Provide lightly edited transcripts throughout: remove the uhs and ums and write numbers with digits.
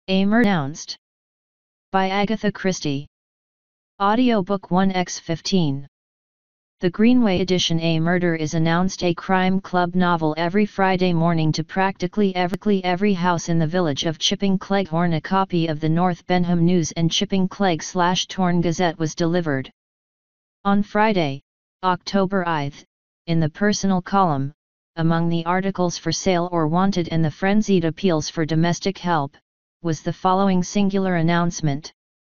A Murder Announced. By Agatha Christie. Audiobook 1x15. The Greenway edition. A Murder is Announced, a crime club novel every Friday morning to practically every house in the village of Chipping Cleghorn. A copy of the North Benham News and Chipping Clegg/Torn Gazette was delivered on Friday, October 8th, in the personal column. Among the articles for sale or wanted and the frenzied appeals for domestic help, was the following singular announcement.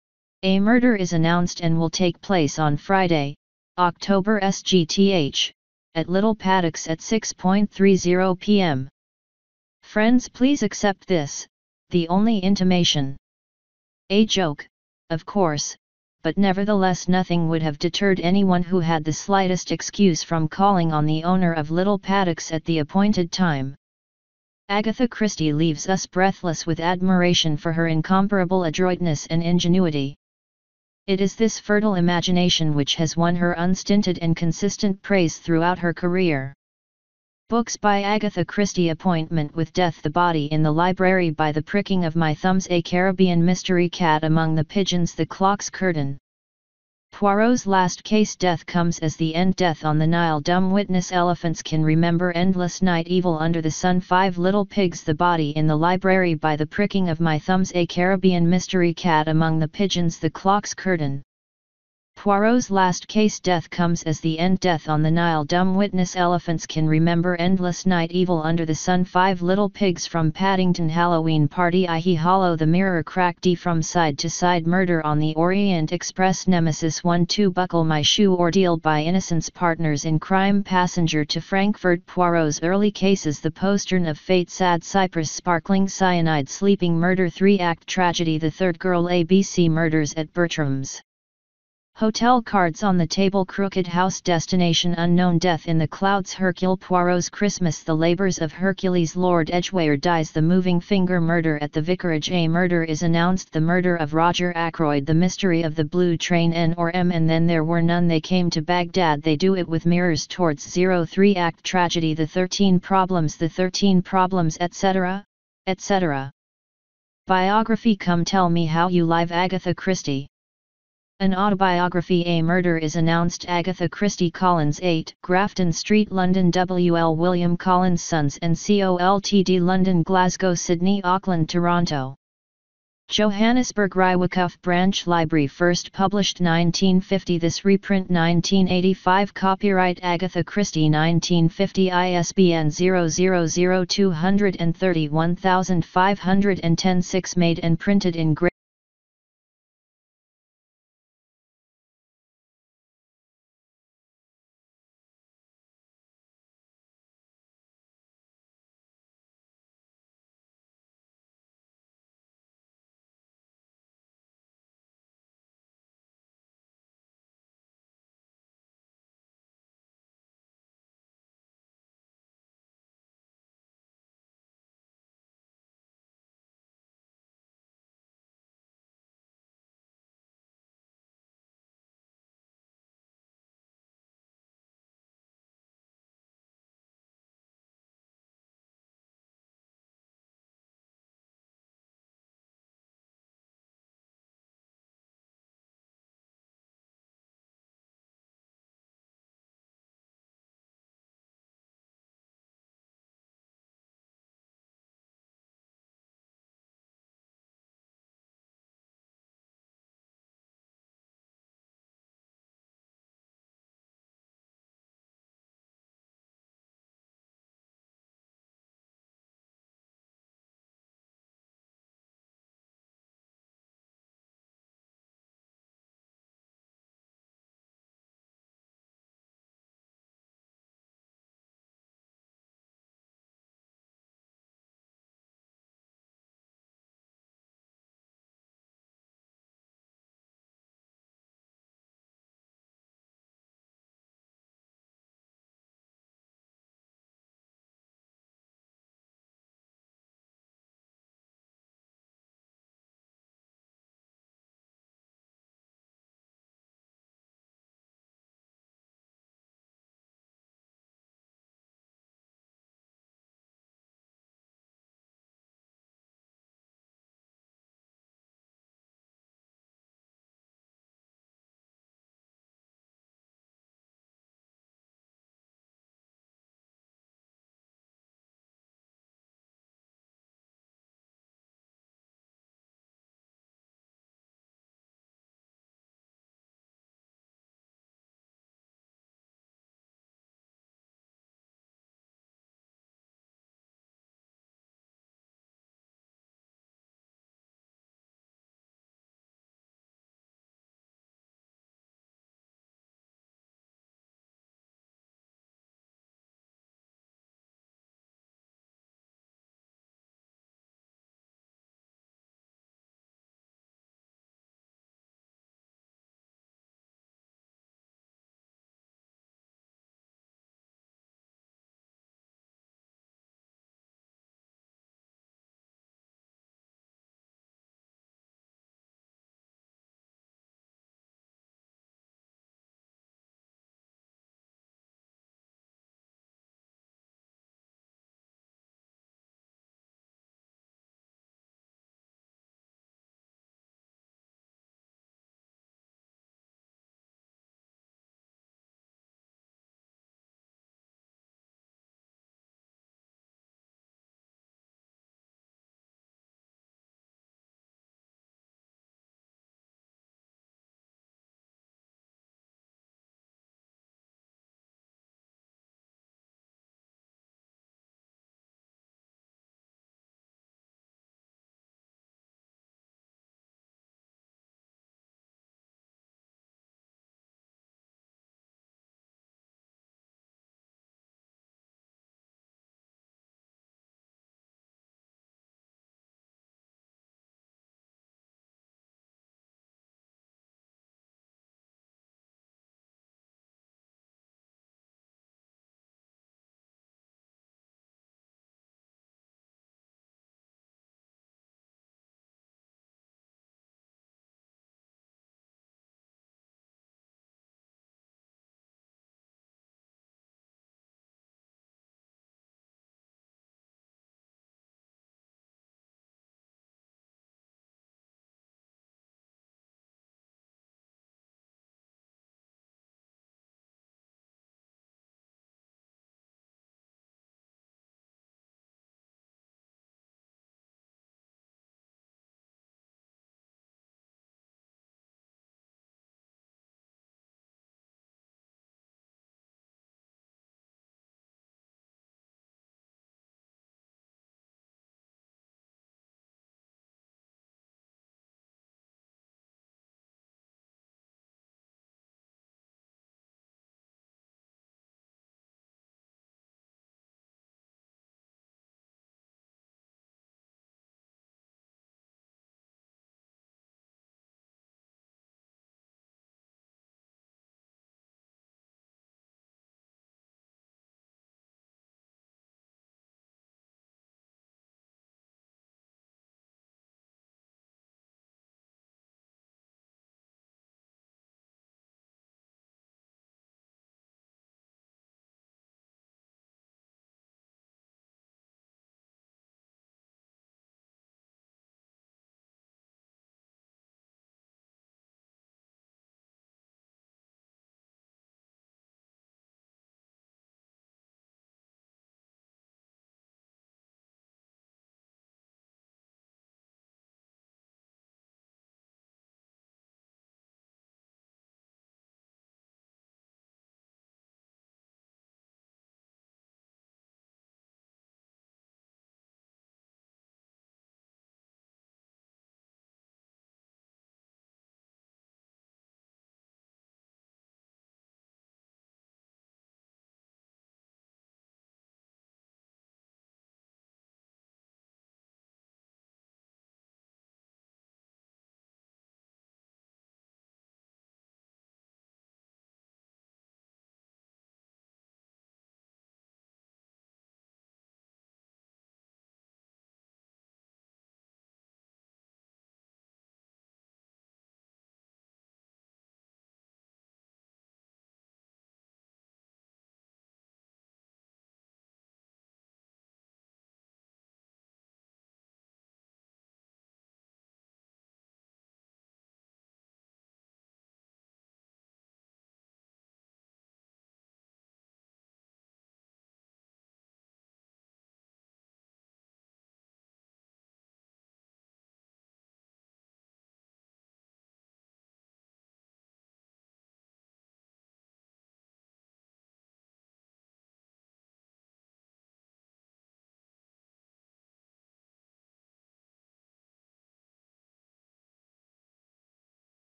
A murder is announced and will take place on Friday, October SGTH, at Little Paddocks at 6:30 p.m. Friends, please accept this, the only intimation. A joke, of course, but nevertheless nothing would have deterred anyone who had the slightest excuse from calling on the owner of Little Paddocks at the appointed time. Agatha Christie leaves us breathless with admiration for her incomparable adroitness and ingenuity. It is this fertile imagination which has won her unstinted and consistent praise throughout her career. Books by Agatha Christie. Appointment with Death. The Body in the Library by the Pricking of My Thumbs. A Caribbean Mystery. Cat Among the Pigeons. The Clock's Curtain. Poirot's Last Case. Death Comes as the End. Death on the Nile. Dumb Witness. Elephants Can Remember Endless Night. Evil Under the Sun. 5 Little Pigs. The Body in the Library by the Pricking of My Thumbs. A Caribbean Mystery. Cat Among the Pigeons. The Clock's Curtain. Poirot's Last Case. Death Comes as the End. Death on the Nile. Dumb Witness. Elephants Can Remember Endless Night. Evil Under the Sun. 5 Little Pigs from Paddington. Halloween Party. I He Hollow. The Mirror Crack. D From Side to Side. Murder on the Orient Express. Nemesis 1-2 Buckle My Shoe. Ordeal by Innocence. Partners in Crime. Passenger to Frankfurt. Poirot's Early Cases. The Postern of Fate. Sad Cypress. Sparkling Cyanide. Sleeping Murder. 3-Act Tragedy. The Third Girl. ABC Murders at Bertram's Hotel. Cards on the Table. Crooked House. Destination Unknown. Death in the Clouds. Hercule Poirot's Christmas. The Labors of Hercules. Lord Edgware Dies. The Moving Finger. Murder at the Vicarage. A Murder is Announced. The Murder of Roger Ackroyd. The Mystery of the Blue Train. N or M and Then There Were None. They Came to Baghdad. They Do It with Mirrors Towards Zero. 3-Act Tragedy. The 13 Problems. The 13 Problems, etc., etc. Biography. Come Tell Me How You Live. Agatha Christie. An autobiography. A Murder is Announced. Agatha Christie. Collins 8, Grafton Street, London. W.L. William Collins Sons and Co. Ltd. London, Glasgow, Sydney, Auckland, Toronto. Johannesburg. Rywakuf Branch Library. First published 1950. This reprint 1985. Copyright Agatha Christie 1950. ISBN 000231,510. 6 Made and printed in Great